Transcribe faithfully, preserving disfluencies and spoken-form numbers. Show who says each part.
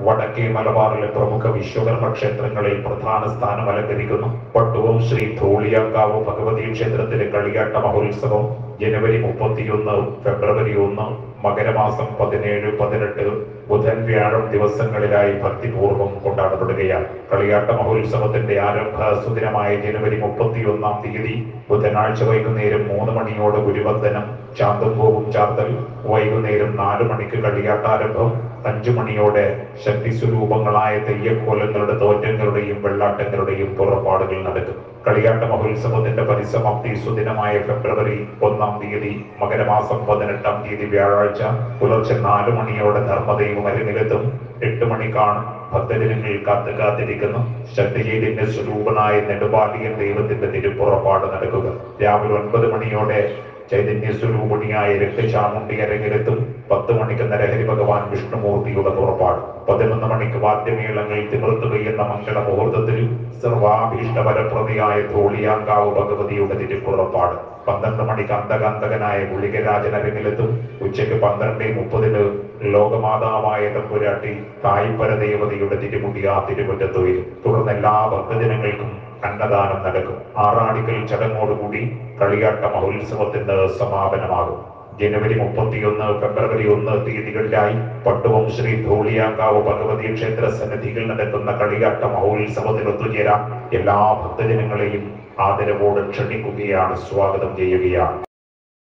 Speaker 1: വടക്കേ മലബാറിലെ പ്രമുഖ വിശ്വകർമ്മ ക്ഷേത്രങ്ങളിൽ പ്രധാന സ്ഥാനം അലങ്കരിക്കുന്നു. പട്ടുവം ശ്രീ ധൂളിയാങ്കാവ് ഭഗവതി ക്ഷേത്രത്തിലെ കളിയാട്ട മഹോത്സവം ജനുവരി മുപ്പത്തിയൊന്ന്, ഫെബ്രുവരി ഒന്ന്, മകരമാസം പതിനേഴ്, പതിനെട്ട്, ബുധൻ, വ്യാഴം ദിവസങ്ങളിലായി ഭക്തിപൂർവ്വം കൊണ്ടാടപ്പെടുകയാണ്. കളിയാട്ട മഹോത്സവത്തിന്റെ ആരംഭ സുദിനമായ ജനുവരി മുപ്പത്തിയൊന്നാം തീയതി ബുധനാഴ്ച വൈകുന്നേരം മൂന്ന് മണിയോട് ഗുരുവന്ദനം, ശാന്തംഭോവും ചാർത്തൽ, വൈകുന്നേരം നാലു മണിക്ക് കളിയാട്ടാരംഭം, അഞ്ചു മണിയോടെ ശക്തി സ്വരൂപങ്ങളായ തെയ്യക്കോലങ്ങളുടെ, തോറ്റങ്ങളുടെയും വെള്ളാട്ടങ്ങളുടെയും പുറപ്പാടുകൾ നടക്കും. കളിയാട്ട മഹോത്സവത്തിന്റെ പരിസമാപ്തി സുദിനമായ ഫെബ്രുവരി ഒന്നാം തീയതി മകരമാസം പതിനെട്ടാം തീയതി വ്യാഴാഴ്ച പുലർച്ചെ നാലു മണിയോടെ ധർമ്മദൈവം അരങ്ങിലെത്തും. എട്ട് മണിക്കാണ് ഭക്തജനങ്ങൾ കാത്തു കാത്തിരിക്കുന്നു. ശക്തിചൈതന്യ സ്വരൂപനായ നെടുപാലിയൻ ദൈവത്തിന്റെ തിരുപ്പുറപ്പാട് നടക്കുക. രാവിലെ ഒൻപത് മണിയോടെ ചൈതന്യ സ്വരൂപിണിയായ രക്തചാമുണ്ടി അരങ്ങിലെത്തും. പത്ത് മണിക്ക് നരഹരി ഭഗവാൻ വിഷ്ണുമൂർത്തിയുടെ പുറപ്പാട്. പതിനൊന്ന് മണിക്ക് വാദ്യമേളങ്ങൾ തിമിർത്തുകയെന്ന മംഗള മുഹൂർത്തത്തിൽ സർവാഭീഷ്ടപരപ്രതിയായ ധൂളിയാങ്കാവ് ഭഗവതിയുടെ തിരുപ്പുറപ്പാട്. പന്ത്രണ്ട് മണിക്ക് അന്തകാന്തകനായ ഗുളികരാജൻ അരങ്ങിലെത്തും. ഉച്ചയ്ക്ക് പന്ത്രണ്ട് മുപ്പതിന് ലോകമാതാവായ തമ്പുരാട്ടി തായ്പരദേവതയുടെ തിരുമുടി ആ തിരുമുറ്റത്ത് വരും. തുടർന്ന് എല്ലാ ഭക്തജനങ്ങൾക്കും അന്നദാനം നടക്കും. ആറാടിക്കൽ ചടങ്ങോടുകൂടി കളിയാട്ട മഹോത്സവത്തിന്റെ സമാപനമാകും. ജനുവരി മുപ്പത്തിയൊന്ന്, ഫെബ്രുവരി ഒന്ന് തീയതികളിലായി പട്ടുവം ശ്രീ ധൂളിയാങ്കാവ് ഭഗവതി ക്ഷേത്ര സന്നിധിയിൽ നടക്കുന്ന കളിയാട്ട മഹോത്സവത്തിൽ ഒത്തുചേരാൻ എല്ലാ ഭക്തജനങ്ങളെയും ആദരവോടെ ക്ഷണിക്കുകയാണ്, സ്വാഗതം ചെയ്യുകയാണ്.